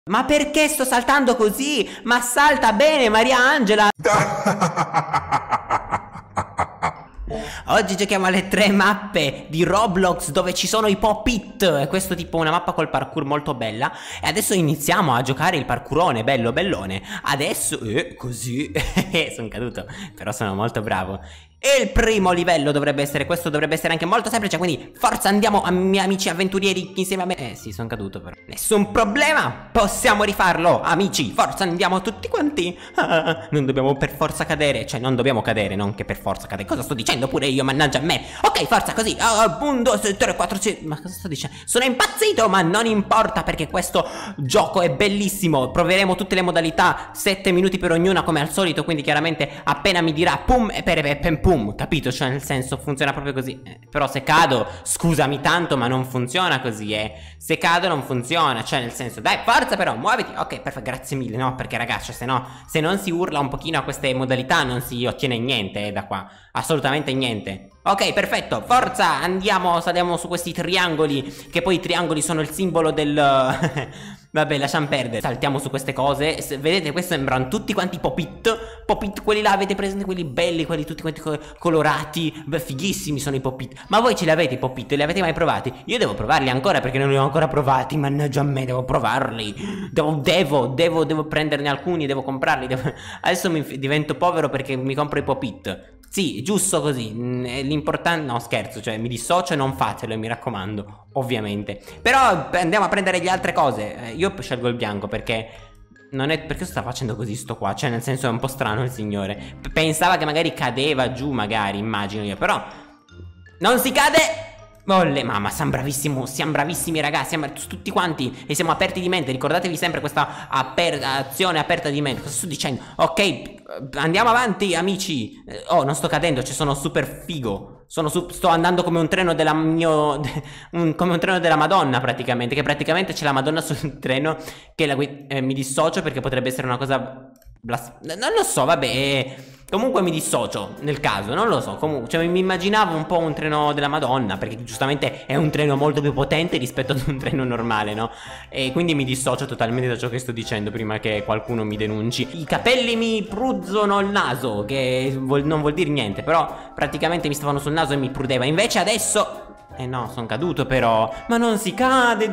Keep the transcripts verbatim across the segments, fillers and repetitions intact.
Ma perché sto saltando così? Ma salta bene, Maria Angela! Oggi giochiamo alle tre mappe di Roblox dove ci sono i Pop-It. Questo tipo una mappa col parkour molto bella. E adesso iniziamo a giocare il parkourone, bello bellone. Adesso, eh, così, sono caduto, però sono molto bravo. E il primo livello dovrebbe essere questo, dovrebbe essere anche molto semplice, quindi forza andiamo, a miei amici avventurieri insieme a me. Eh sì, sono caduto però. Nessun problema, possiamo rifarlo, amici, forza andiamo tutti quanti. Ah, non dobbiamo per forza cadere, cioè non dobbiamo cadere, non che per forza cadere. Cosa sto dicendo pure io, mannaggia a me. Ok, forza così, uno, due, tre, quattro, cinque. Ma cosa sto dicendo? Sono impazzito, ma non importa perché questo gioco è bellissimo. Proveremo tutte le modalità, sette minuti per ognuna come al solito, quindi chiaramente appena mi dirà pum e per pem pum. Capito? Cioè nel senso funziona proprio così. eh, Però se cado, scusami tanto, ma non funziona così, eh Se cado non funziona, cioè nel senso, dai forza però, muoviti. Ok, perfetto, grazie mille. No, perché ragazzi, se no, se non si urla un pochino a queste modalità non si ottiene niente, eh, da qua. Assolutamente niente. Ok, perfetto, forza, andiamo, saliamo su questi triangoli, che poi i triangoli sono il simbolo del... Vabbè, lasciamo perdere. Saltiamo su queste cose. Se, vedete, questi sembrano tutti quanti Pop-It. Pop-It, quelli là, avete presente? Quelli belli, quelli tutti quanti co colorati. Beh, fighissimi sono i Pop-It. Ma voi ce li avete i Pop-It? Li avete mai provati? Io devo provarli ancora perché non li ho ancora provati. Mannaggia a me, devo provarli. Devo, devo, devo, devo prenderne alcuni, devo comprarli. Devo... Adesso mi divento povero perché mi compro i Pop-It. Sì, giusto così. L'importante... No, scherzo, cioè mi dissocio e non fatelo, mi raccomando, ovviamente. Però andiamo a prendere le altre cose. Io scelgo il bianco perché... Non è... Perché sta facendo così sto qua? Cioè nel senso è un po' strano il signore. P Pensava che magari cadeva giù, magari, immagino io. Però... Non si cade! Molle, mamma, siamo bravissimi, siamo bravissimi ragazzi, siamo tutti quanti e siamo aperti di mente. Ricordatevi sempre questa aper azione aperta di mente. Cosa sto dicendo? Ok, andiamo avanti amici. Oh, non sto cadendo, cioè sono super figo. Sono su sto andando come un treno della mio un, come un treno della Madonna praticamente. Che praticamente c'è la Madonna sul treno che la eh, mi dissocio perché potrebbe essere una cosa non lo so, vabbè. eh, Comunque mi dissocio nel caso, non lo so. Comunque, cioè, mi immaginavo un po' un treno della Madonna, perché giustamente è un treno molto più potente rispetto ad un treno normale, no? E quindi mi dissocio totalmente da ciò che sto dicendo prima che qualcuno mi denunci. I capelli mi pruzzono il naso, che vuol, non vuol dire niente, però praticamente mi stavano sul naso e mi prudeva. Invece adesso... Eh no, sono caduto però. Ma non si cade,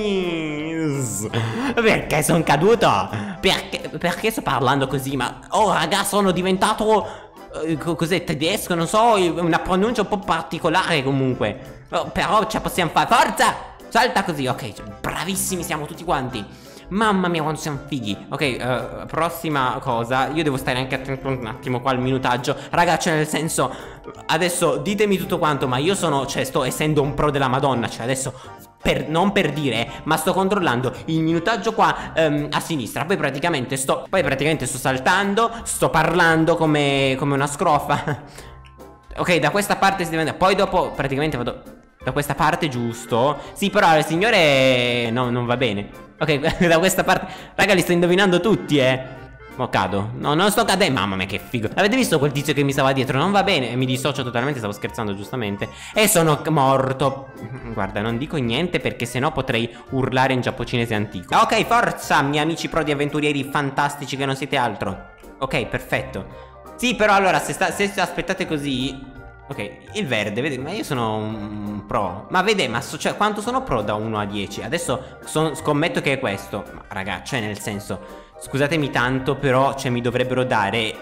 Dunis. Perché sono caduto? Perché, perché sto parlando così? Ma oh raga, sono diventato eh, cos'è, tedesco, non so, una pronuncia un po' particolare comunque. oh, Però ce la possiamo fare. Forza, salta così. Ok, bravissimi siamo tutti quanti. Mamma mia quanto siamo fighi. Ok, uh, prossima cosa. Io devo stare anche attento un attimo qua al minutaggio. Ragazzi, nel senso, adesso ditemi tutto quanto, ma io sono, cioè sto essendo un pro della Madonna. Cioè adesso, per, non per dire, ma sto controllando il minutaggio qua um, a sinistra. Poi praticamente sto, poi praticamente sto saltando. Sto parlando come, come una scrofa. Ok, da questa parte si deve andare. Poi dopo praticamente vado da questa parte, giusto? Sì, però il signore no, non va bene. Ok, da questa parte. Raga, li sto indovinando tutti, eh. Mo cado. No, non sto cadendo. Mamma mia, che figo. Avete visto quel tizio che mi stava dietro? Non va bene. E mi dissocio totalmente. Stavo scherzando, giustamente. E sono morto. Guarda, non dico niente perché sennò potrei urlare in giapponese antico. Ok, forza, miei amici pro di avventurieri fantastici che non siete altro. Ok, perfetto. Sì, però allora, se, sta, se aspettate così... Ok, il verde, vedete, ma io sono un pro. Ma vede, ma so, cioè, quanto sono pro da uno a dieci? Adesso son, scommetto che è questo. Ma raga, cioè nel senso, scusatemi tanto, però cioè mi dovrebbero dare...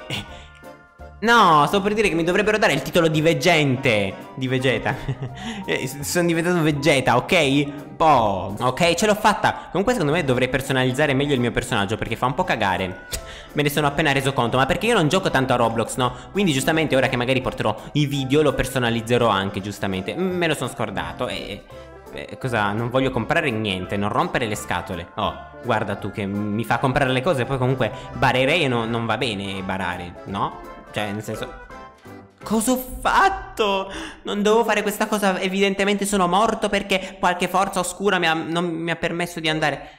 No, sto per dire che mi dovrebbero dare il titolo di veggente. Di Vegeta. Sono diventato Vegeta, ok? Boh, ok, ce l'ho fatta. Comunque secondo me dovrei personalizzare meglio il mio personaggio perché fa un po' cagare. Me ne sono appena reso conto, ma perché io non gioco tanto a Roblox, no? Quindi giustamente ora che magari porterò i video lo personalizzerò anche, giustamente. Me lo sono scordato e... Eh, cosa? Non voglio comprare niente, non rompere le scatole. Oh, guarda tu che mi fa comprare le cose, poi comunque barerei e no, non va bene barare, no? Cioè, nel senso... Cosa ho fatto? Non dovevo fare questa cosa, evidentemente sono morto perché qualche forza oscura mi ha, non mi ha permesso di andare...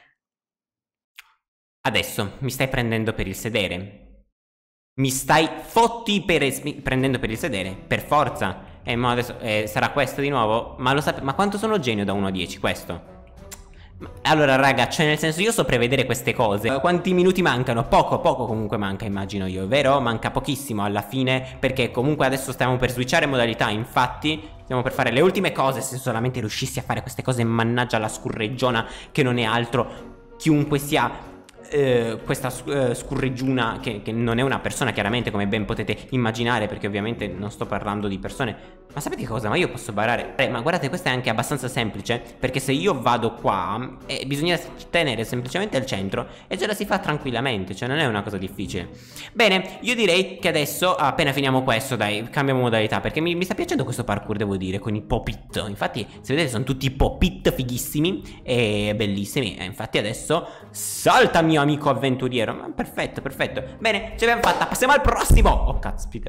Adesso mi stai prendendo per il sedere. Mi stai fotti per prendendo per il sedere. Per forza. E mo adesso eh, sarà questo di nuovo. Ma lo sapete. Ma quanto sono genio da uno a dieci? Questo. Allora raga, cioè nel senso io so prevedere queste cose. Quanti minuti mancano? Poco, poco comunque manca, immagino io, vero? Manca pochissimo alla fine, perché comunque adesso stiamo per switchare modalità. Infatti stiamo per fare le ultime cose. Se solamente riuscissi a fare queste cose, mannaggia la scurreggiona, che non è altro chiunque sia eh, questa eh, scurreggiuna, che, che non è una persona chiaramente, come ben potete immaginare, perché ovviamente non sto parlando di persone. Ma sapete cosa? Ma io posso barare. Eh, ma guardate, questa è anche abbastanza semplice, perché se io vado qua eh, bisogna tenere semplicemente al centro e ce la si fa tranquillamente, cioè non è una cosa difficile. Bene, io direi che adesso, appena finiamo questo, dai, cambiamo modalità, perché mi, mi sta piacendo questo parkour, devo dire, con i pop-it. Infatti, se vedete, sono tutti pop-it fighissimi e bellissimi. E infatti adesso salta, mio amico avventuriero. Ma perfetto, perfetto. Bene, ce l'abbiamo fatta, passiamo al prossimo. Oh, caspita.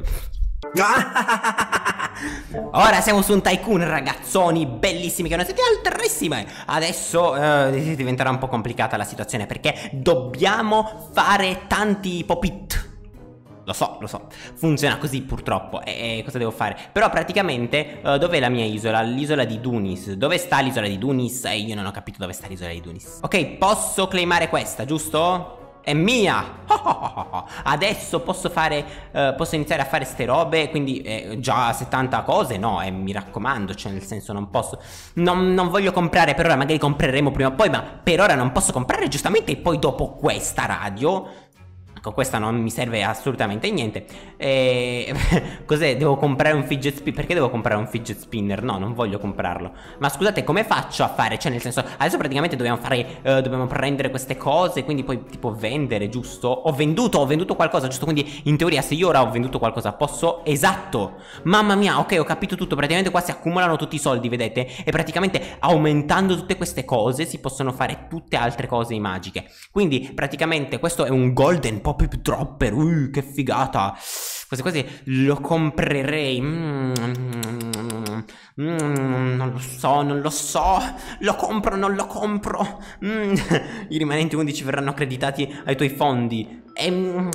Ora siamo su un tycoon, ragazzoni, bellissimi, che non siete altissime. Adesso eh, diventerà un po' complicata la situazione, perché dobbiamo fare tanti pop-it. Lo so, lo so, funziona così purtroppo. E, e cosa devo fare? Però praticamente uh, dov'è la mia isola? L'isola di Dunis. Dove sta l'isola di Dunis? E io non ho capito dove sta l'isola di Dunis. Ok, posso claimare questa, giusto? È mia. Oh, oh, oh, oh. Adesso posso fare uh, posso iniziare a fare ste robe. Quindi eh, già settanta cose. No, eh, mi raccomando, cioè nel senso non posso non, non voglio comprare per ora. Magari compreremo prima o poi, ma per ora non posso comprare, giustamente. E poi dopo questa radio, questa non mi serve assolutamente niente. E... cos'è? Devo comprare un fidget spinner? Perché devo comprare un fidget spinner? No, non voglio comprarlo. Ma scusate, come faccio a fare? Cioè nel senso, adesso praticamente dobbiamo fare uh, dobbiamo prendere queste cose, quindi poi tipo vendere, giusto? Ho venduto, ho venduto qualcosa, giusto? Quindi in teoria se io ora ho venduto qualcosa posso... Esatto. Mamma mia, ok, ho capito tutto. Praticamente qua si accumulano tutti i soldi, vedete? E praticamente aumentando tutte queste cose si possono fare tutte altre cose magiche. Quindi praticamente questo è un golden pop Pop Dropper, uh, che figata. Quasi quasi lo comprerei. mm, mm, mm, Non lo so, non lo so. Lo compro, non lo compro. mm. I rimanenti undici verranno accreditati ai tuoi fondi. E, mm,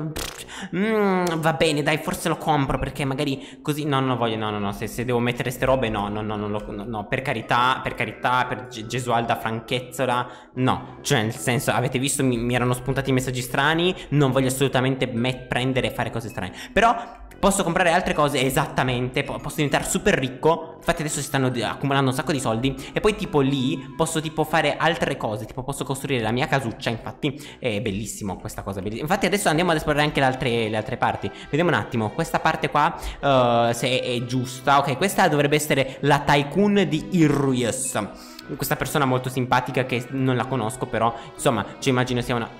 mm, va bene, dai, forse lo compro, perché magari così... No, non voglio, no, no, no, se, se devo mettere ste robe, no, no, no, no, no, no, per carità, per carità, per Gesualda Franchezzola, no. Cioè, nel senso, avete visto, mi, mi erano spuntati messaggi strani, non voglio assolutamente prendere e fare cose strane. Però posso comprare altre cose, esattamente, posso diventare super ricco. Infatti adesso si stanno accumulando un sacco di soldi. E poi tipo lì posso tipo fare altre cose, tipo posso costruire la mia casuccia. Infatti è bellissimo questa cosa, bellissima. Infatti adesso andiamo ad esplorare anche le altre, le altre parti. Vediamo un attimo, questa parte qua uh, se è giusta. Ok, questa dovrebbe essere la tycoon di Irrius. Questa persona molto simpatica che non la conosco, però insomma ci immagino sia una...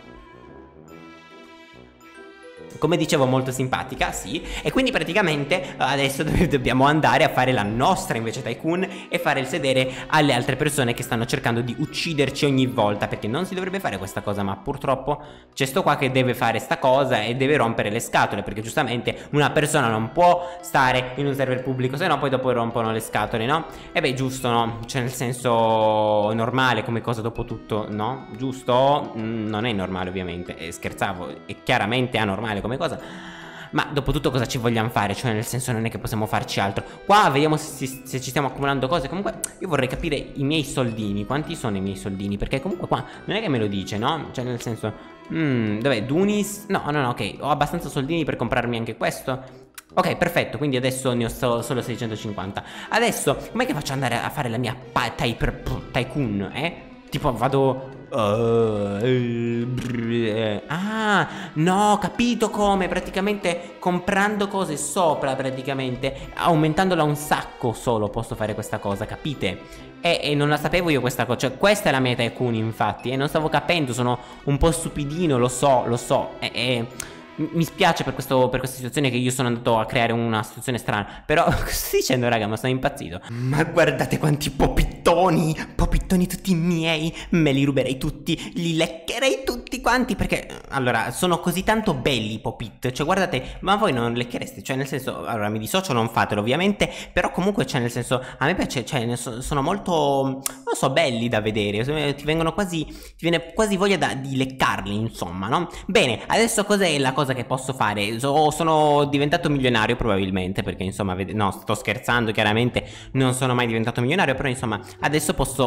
come dicevo, molto simpatica, sì. E quindi praticamente adesso dobbiamo andare a fare la nostra invece tycoon e fare il sedere alle altre persone che stanno cercando di ucciderci ogni volta, perché non si dovrebbe fare questa cosa, ma purtroppo c'è sto qua che deve fare sta cosa e deve rompere le scatole, perché giustamente una persona non può stare in un server pubblico, se no poi dopo rompono le scatole, no? E beh, giusto, no? Cioè nel senso normale come cosa, dopo tutto, no? Giusto? Mm, non è normale ovviamente, e scherzavo, è chiaramente anormale come cosa, ma dopo tutto cosa ci vogliamo fare? Cioè nel senso non è che possiamo farci altro. Qua vediamo se, se ci stiamo accumulando cose. Comunque io vorrei capire i miei soldini, quanti sono i miei soldini, perché comunque qua non è che me lo dice, no? Cioè nel senso mm, dov'è? Dunis? No, no, no, ok, ho abbastanza soldini per comprarmi anche questo. Ok, perfetto, quindi adesso ne ho so, solo seicentocinquanta. Adesso com'è che faccio ad andare a fare la mia tycoon, eh? Tipo vado... Uh, uh, ah, no, capito come. Praticamente comprando cose sopra, praticamente aumentandola un sacco solo posso fare questa cosa, capite? E, e non la sapevo io questa cosa. Cioè questa è la mia tycoon, infatti. E non stavo capendo, sono un po' stupidino, lo so, lo so. E... e mi spiace per, questo, per questa situazione, che io sono andato a creare una situazione strana. Però cosa stai dicendo, raga? Ma sono impazzito. Ma guardate quanti popittoni, popittoni tutti miei. Me li ruberei tutti, li leccherei tutti quanti, perché allora sono così tanto belli i popit. Cioè guardate, ma voi non lecchereste? Cioè nel senso, allora mi dissocio, non fatelo ovviamente. Però comunque cioè nel senso, a me piace, cioè sono molto, non so, belli da vedere. Ti vengono quasi, ti viene quasi voglia da, di leccarli, insomma, no? Bene, adesso cos'è la cosa che posso fare? So, sono diventato milionario probabilmente, perché insomma, no, sto scherzando, chiaramente non sono mai diventato milionario, però insomma adesso posso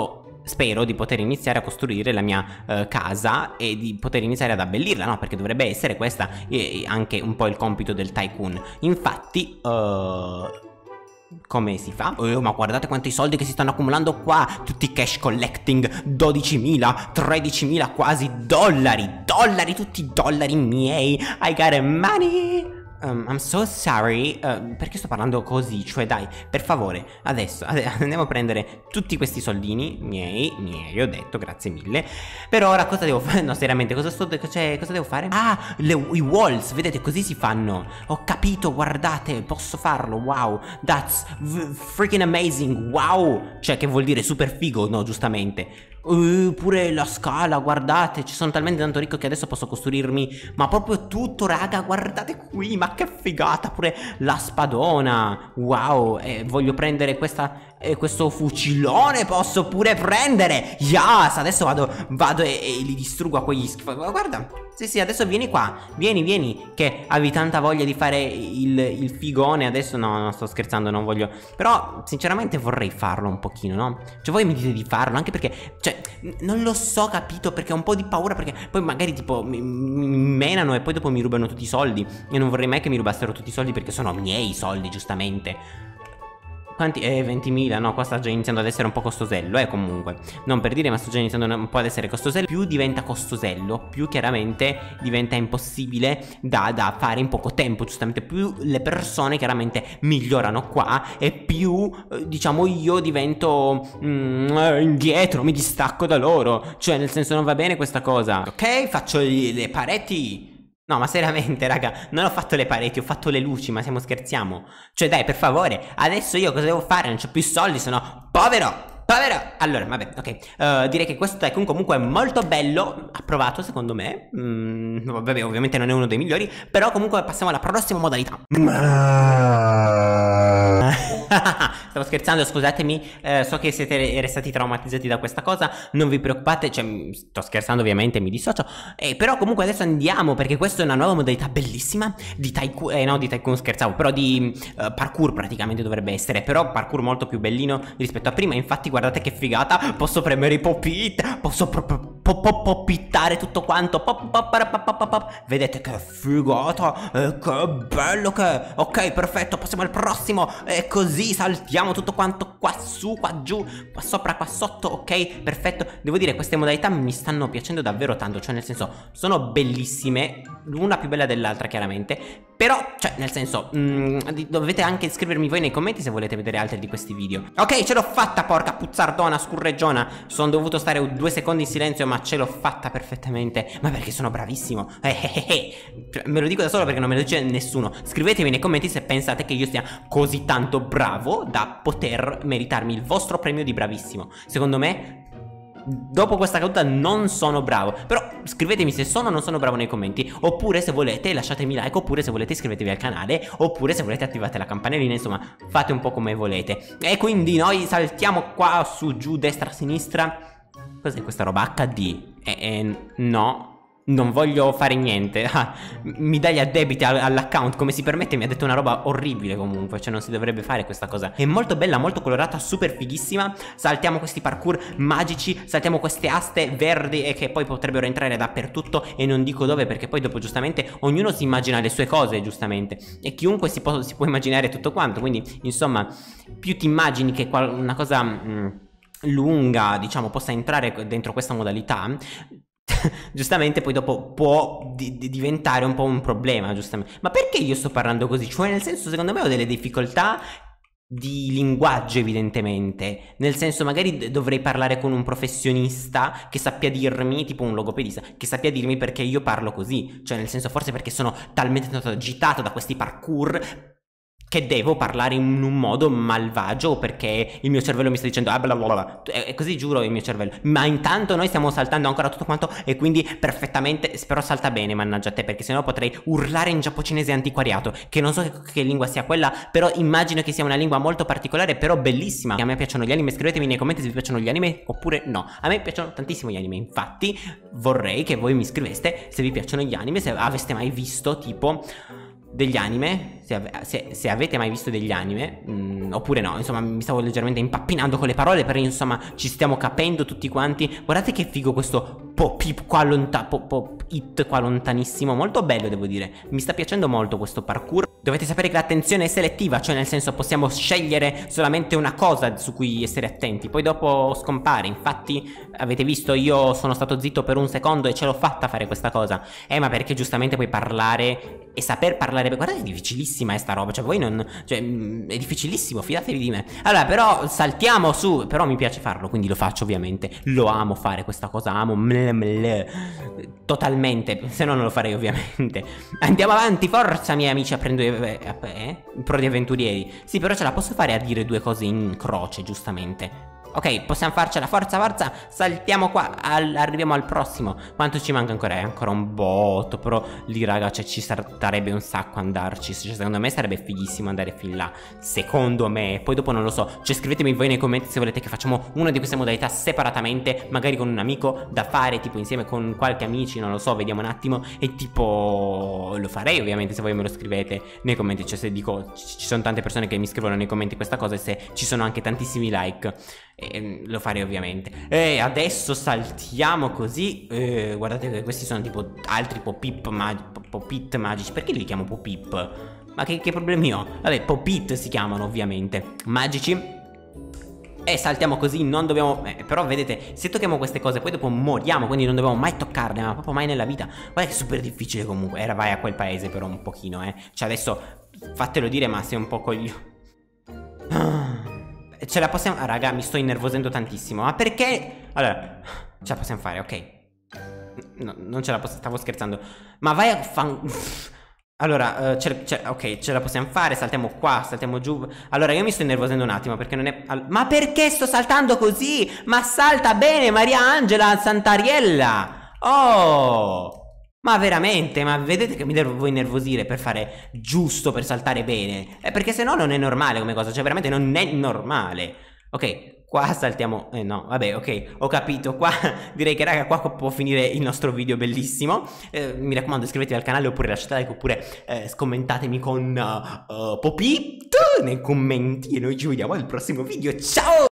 spero di poter iniziare a costruire la mia uh, casa e di poter iniziare ad abbellirla, no? Perché dovrebbe essere questa eh, anche un po' il compito del tycoon. Infatti, uh, come si fa? Oh, ma guardate quanti soldi che si stanno accumulando qua. Tutti cash collecting, dodicimila, tredicimila quasi dollari. Dollari, tutti dollari miei. I got money. Um, I'm so sorry, uh, perché sto parlando così? Cioè dai, per favore, adesso andiamo a prendere tutti questi soldini miei, miei, ho detto, grazie mille. Per ora cosa devo fare? No, seriamente, cosa, sto, cioè, cosa devo fare? Ah, le, i walls, vedete, così si fanno. Ho capito, guardate, posso farlo, wow. That's freaking amazing, wow. Cioè, che vuol dire super figo, no, giustamente. Uh, pure la scala, guardate, ci sono talmente tanto ricco che adesso posso costruirmi ma proprio tutto, raga, guardate qui, ma che figata, pure la spadona, wow, eh, voglio prendere questa, eh, questo fucilone, posso pure prendere, yes, adesso vado, vado e, e li distruggo a quegli schifo, guarda, sì sì, adesso vieni qua, vieni, vieni, che avevi tanta voglia di fare il, il figone, adesso no, non sto scherzando, non voglio, però sinceramente vorrei farlo un pochino, no? Cioè voi mi dite di farlo, anche perché, cioè, non lo so, capito, perché ho un po' di paura, perché poi magari tipo mi, mi menano e poi dopo mi rubano tutti i soldi. Io non vorrei mai che mi rubassero tutti i soldi perché sono miei soldi, giustamente. Quanti? Eh, ventimila, no, qua sta già iniziando ad essere un po' costosello, eh, comunque. Non per dire, ma sto già iniziando un po' ad essere costosello. Più diventa costosello, più chiaramente diventa impossibile da, da fare in poco tempo, giustamente. Più le persone chiaramente migliorano qua e più, eh, diciamo, io divento mm, indietro, mi distacco da loro. Cioè, nel senso, non va bene questa cosa. Ok, faccio le, le pareti. No, ma seriamente, raga, non ho fatto le pareti, ho fatto le luci, ma stiamo scherziamo. Cioè, dai, per favore, adesso io cosa devo fare? Non c'ho più soldi, sono povero. Povero! Allora, vabbè, ok, uh, direi che questo tycoon comunque è molto bello, approvato secondo me. mm, Vabbè, ovviamente non è uno dei migliori, però comunque passiamo alla prossima modalità. Stavo scherzando, scusatemi, eh, so che siete restati traumatizzati da questa cosa, non vi preoccupate, cioè sto scherzando ovviamente, mi dissocio, eh, però comunque adesso andiamo perché questa è una nuova modalità bellissima di tycoon, eh no di tycoon scherzavo, però di uh, parkour praticamente dovrebbe essere, però parkour molto più bellino rispetto a prima, infatti guardate che figata, posso premere i pop-it, posso proprio pop-pittare tutto quanto, pop, pop, pop, pop, pop. Vedete che figata, eh, che bello che è. Ok, perfetto, passiamo al prossimo, e così saltiamo tutto quanto qua su, qua giù, qua sopra, qua sotto. Ok, perfetto, devo dire queste modalità mi stanno piacendo davvero tanto, cioè nel senso sono bellissime, l'una più bella dell'altra chiaramente, però cioè nel senso mh, dovete anche scrivermi voi nei commenti se volete vedere altri di questi video. Ok, ce l'ho fatta, porca puzzardona scurreggiona, sono dovuto stare due secondi in silenzio ma ce l'ho fatta perfettamente, ma perché sono bravissimo. eh, eh, eh. Cioè, me lo dico da solo perché non me lo dice nessuno. Scrivetemi nei commenti se pensate che io sia così tanto bravo da poter meritarmi il vostro premio di bravissimo. Secondo me dopo questa caduta non sono bravo, però scrivetemi se sono o non sono bravo nei commenti, oppure se volete lasciatemi like, oppure se volete iscrivetevi al canale, oppure se volete attivate la campanellina, insomma fate un po' come volete. E quindi noi saltiamo qua su, giù, destra, sinistra. Cos'è questa roba? acca di? Eh, eh, no, non voglio fare niente. Ah, mi dai gli addebiti all'account, come si permette? Mi ha detto una roba orribile comunque, cioè non si dovrebbe fare questa cosa. È molto bella, molto colorata, super fighissima. Saltiamo questi parkour magici, saltiamo queste aste verdi e che poi potrebbero entrare dappertutto e non dico dove perché poi dopo giustamente ognuno si immagina le sue cose, giustamente, e chiunque si può, si può immaginare tutto quanto. Quindi insomma più ti immagini che una cosa mh, lunga, diciamo, possa entrare dentro questa modalità, giustamente poi dopo può di di diventare un po' un problema, giustamente. Ma perché io sto parlando così? Cioè nel senso, secondo me ho delle difficoltà di linguaggio evidentemente, nel senso magari dovrei parlare con un professionista che sappia dirmi, tipo un logopedista, che sappia dirmi perché io parlo così, cioè nel senso forse perché sono talmente tanto agitato da questi parkour che devo parlare in un modo malvagio o perché il mio cervello mi sta dicendo ah bla bla bla. È così, giuro, il mio cervello. Ma intanto noi stiamo saltando ancora tutto quanto e quindi perfettamente, spero salta bene, mannaggia a te, perché sennò potrei urlare in giapponese antiquariato, che non so che, che lingua sia quella, però immagino che sia una lingua molto particolare, però bellissima. A me piacciono gli anime, scrivetemi nei commenti se vi piacciono gli anime oppure no. A me piacciono tantissimo gli anime, infatti vorrei che voi mi scriveste se vi piacciono gli anime, se aveste mai visto tipo degli anime se, ave se, se avete mai visto degli anime, mh, oppure no, insomma mi stavo leggermente impappinando con le parole, però insomma ci stiamo capendo tutti quanti. Guardate che figo questo pop-it qua, lonta pop pop qua lontanissimo, molto bello devo dire, mi sta piacendo molto questo parkour. Dovete sapere che l'attenzione è selettiva, cioè nel senso possiamo scegliere solamente una cosa su cui essere attenti, poi dopo scompare. Infatti avete visto, io sono stato zitto per un secondo e ce l'ho fatta fare questa cosa. Eh ma perché giustamente puoi parlare e saper parlare. Guardate, è difficilissima è sta roba, cioè voi non, cioè è difficilissimo, fidatevi di me. Allora però saltiamo su, però mi piace farlo, quindi lo faccio ovviamente. Lo amo fare questa cosa, amo mle mle, totalmente, se no non lo farei ovviamente. Andiamo avanti, forza miei amici, a prendere eh, pro di avventurieri. Sì, però ce la posso fare a dire due cose in croce, giustamente. Ok, possiamo farcela, forza, forza. Saltiamo qua, al, arriviamo al prossimo. Quanto ci manca ancora? È ancora un botto. Però lì raga, cioè, ci sarebbe un sacco andarci. Cioè, secondo me sarebbe fighissimo andare fin là. Secondo me. Poi dopo non lo so. Cioè scrivetemi voi nei commenti se volete che facciamo una di queste modalità separatamente, magari con un amico, da fare tipo insieme con qualche amici, non lo so, vediamo un attimo. E tipo lo farei ovviamente se voi me lo scrivete nei commenti. Cioè se dico, ci sono tante persone che mi scrivono nei commenti questa cosa, e se ci sono anche tantissimi like, E lo farei ovviamente. E adesso saltiamo così. E guardate che questi sono tipo altri pop-it mag pop magici. Perché li chiamo pop-it? Ma che, che problemi ho? Vabbè, pop-it si chiamano ovviamente, magici. E saltiamo così, non dobbiamo eh, però vedete, se tocchiamo queste cose poi dopo moriamo, quindi non dobbiamo mai toccarle, ma proprio mai nella vita. Guarda che è super difficile comunque. Era vai a quel paese però un pochino, eh. Cioè adesso fatelo dire, ma sei un po' coglio. Ce la possiamo... Ah, raga, mi sto innervosendo tantissimo. Ma perché? Allora, ce la possiamo fare, ok. No, non ce la posso... Stavo scherzando. Ma vai a fan... Allora, uh, ce, ce, ok, ce la possiamo fare. Saltiamo qua, saltiamo giù. Allora, io mi sto innervosendo un attimo perché non è... Ma perché sto saltando così? Ma salta bene, Maria Angela Santariella. Oh! Ma veramente, ma vedete che mi devo innervosire per fare giusto, per saltare bene? Eh, perché se no non è normale come cosa, cioè veramente non è normale. Ok, qua saltiamo, eh no, vabbè, ok, ho capito. Qua direi che raga, qua può finire il nostro video bellissimo. eh, Mi raccomando, iscrivetevi al canale, oppure lasciate like, oppure eh, scommentatemi con uh, uh, Popit nei commenti. E noi ci vediamo al prossimo video, ciao!